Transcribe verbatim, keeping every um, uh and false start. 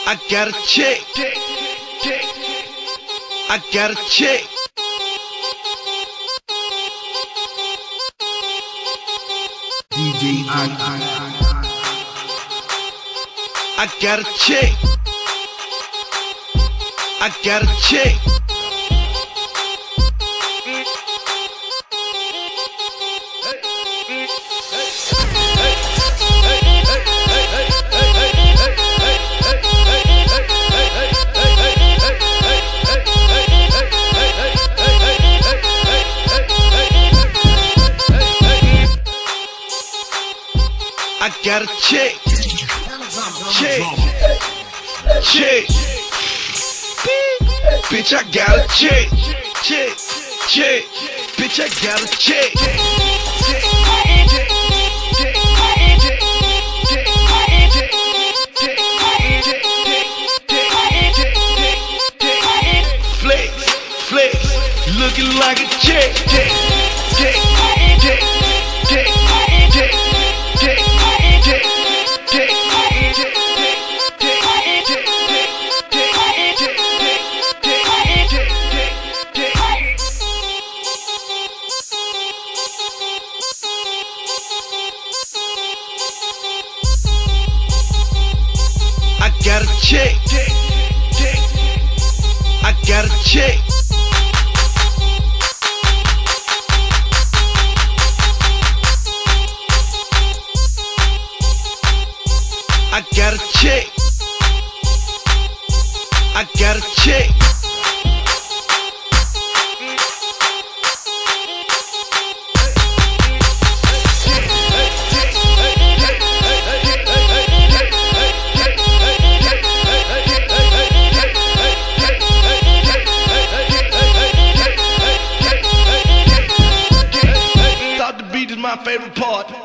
I got a chick. I got a chick. D J Ocky. I got a chick. I got a chick. I got a chick, chick, chick, bitch, I got a chick, chick, chick, bitch, I got a chick. Flex, flex, looking like a chick, chick, chick, chick, chick, chick. I got a chick. I got a chick. I got a chick. I got a chick. Thought the beat is my favorite part.